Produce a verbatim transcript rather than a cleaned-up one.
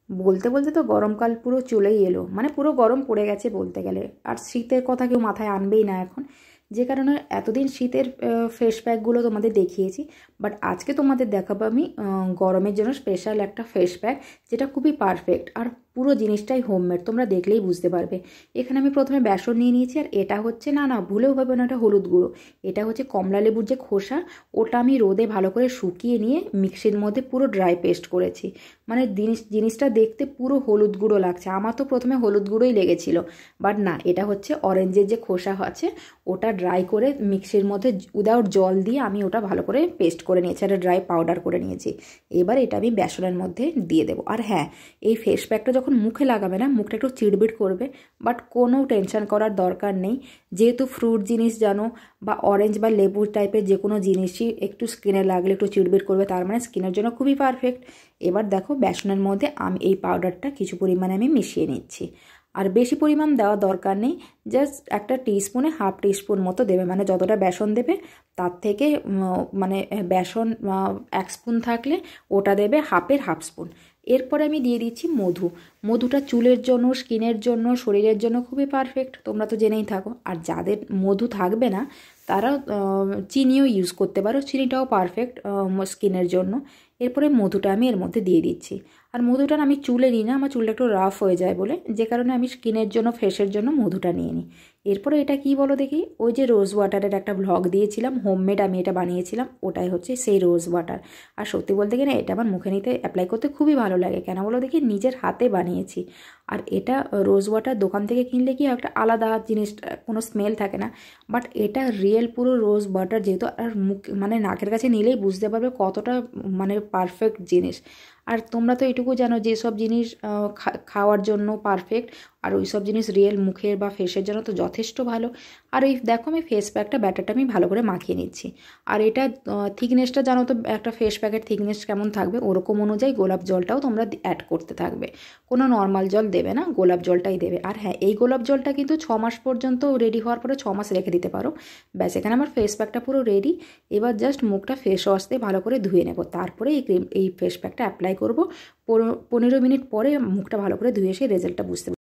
বলতে বলতে তো গরমকাল পুরো চলেই এলো, মানে পুরো গরম পড়ে গেছে বলতে গেলে। আর শীতের কথা কেউ মাথায় আনবেই না এখন, যে কারণে এতদিন শীতের ফেস প্যাকগুলো তোমাদের দেখিয়েছি। বাট আজকে তোমাদের দেখাবো আমি গরমের জন্য স্পেশাল একটা ফেস প্যাক, যেটা খুবই পারফেক্ট আর পুরো জিনিসটাই হোমমেড, তোমরা দেখলেই বুঝতে পারবে। এখানে আমি প্রথমে বেসন নিয়ে নিয়েছি, আর এটা হচ্ছে না না ভুলেও ভাবে না এটা হলুদ গুঁড়ো, এটা হচ্ছে কমলা লেবুর যে খোসা, ওটা আমি রোদে ভালো করে শুকিয়ে নিয়ে মিক্সির মধ্যে পুরো ড্রাই পেস্ট করেছি। মানে জিনিস জিনিসটা দেখতে পুরো হলুদ গুঁড়ো লাগছে, আমার তো প্রথমে হলুদ গুঁড়োই লেগেছিল, বাট না, এটা হচ্ছে অরেঞ্জের যে খোসা আছে ওটা ড্রাই করে মিক্সির মধ্যে উইদাউট জল দিয়ে আমি ওটা ভালো করে পেস্ট করে নিয়েছি, আর ড্রাই পাউডার করে নিয়েছি। এবার এটা আমি বেসনের মধ্যে দিয়ে দেবো। আর হ্যাঁ, এই ফেস প্যাকটা যখন মুখে লাগাবে না, মুখটা একটু চিড়বিড় করবে, বাট কোনো টেনশন করার দরকার নেই, যেহেতু ফ্রুট জিনিস জানো বা অরেঞ্জ বা লেবু টাইপের যে কোনো জিনিসই একটু স্কিনে লাগলে একটু চিড়বিড় করবে, তার মানে স্কিনের জন্য খুবই পারফেক্ট। এবার দেখো বেসনের মধ্যে আমি এই পাউডারটা কিছু পরিমাণে আমি মিশিয়ে নিচ্ছি, আর বেশি পরিমাণ দেওয়া দরকার নেই, জাস্ট একটা টিস্পুনে হাফ টিস্পুন মতো দেবে, মানে যতটা বেসন দেবে তার থেকে মানে বেসন এক স্পুন থাকলে ওটা দেবে হাফের হাফ স্পুন। এরপরে আমি দিয়ে দিচ্ছি মধু। মধুটা চুলের জন্য, স্কিনের জন্য, শরীরের জন্য খুবই পারফেক্ট, তোমরা তো জেনেই থাকো। আর যাদের মধু থাকবে না তারা চিনিও ইউজ করতে পারো, চিনিটাও পারফেক্ট স্কিনের জন্য। এরপরে মধুটা আমি এর মধ্যে দিয়ে দিচ্ছি, আর মধুটা আমি চুলে নিই না, আমার চুলটা একটু রাফ হয়ে যায় বলে, যে কারণে আমি স্কিনের জন্য ফেসের জন্য মধুটা নিয়ে নিই। এরপরে এটা কি বলো দেখি, ওই যে রোজ ওয়াটারের একটা ভ্লগ দিয়েছিলাম হোমমেড, আমি এটা বানিয়েছিলাম, ওটাই হচ্ছে সেই রোজ ওয়াটার। আর সত্যি বলতে গেলে এটা আমার মুখে নিতে অ্যাপ্লাই করতে খুবই ভালো লাগে, কেন বলো দেখি, নিজের হাতে বানিয়েছি। আর এটা রোজ ওয়াটার দোকান থেকে কিনলে কি একটা আলাদা জিনিস, কোনো স্মেল থাকে না, বাট এটা রিয়েল পুরো রোজ ওয়াটার যেহেতু, আর মুখ মানে নাকের কাছে নিলেই বুঝতে পারবে কতটা মানে পারফেক্ট জিনিস। আর তোমরা তো এটুকু জানো যেসব জিনিস খাওয়ার জন্য পারফেক্ট, আর ওই সব জিনিস রিয়েল মুখের বা ফেসের জন্য তো যথেষ্ট ভালো। আর এই দেখো আমি ফেস প্যাকটা ব্যাটারটা আমি ভালো করে মাখিয়ে নিচ্ছি। আর এটা থিকনেসটা জানো তো, একটা ফেস প্যাকের থিকনেস কেমন থাকবে, ওরকম অনুযায়ী গোলাপ জলটাও তোমরা অ্যাড করতে থাকবে, কোনো নর্মাল জল দেবে না, গোলাপ জলটাই দেবে। আর হ্যাঁ, এই গোলাপ জলটা কিন্তু ছ মাস পর্যন্ত রেডি হওয়ার পরে ছ মাস রেখে দিতে পারো। ব্যাস, এখানে আমার ফেস প্যাকটা পুরো রেডি। এবার জাস্ট মুখটা ফেস ওয়াশ দিয়ে ভালো করে ধুয়ে নেব, তারপরে এই ক্রিম এই ফেস প্যাকটা অ্যাপ্লাই করবো। পনেরো মিনিট পরে মুখটা ভালো করে ধুয়ে এসে রেজাল্টটা বুঝতে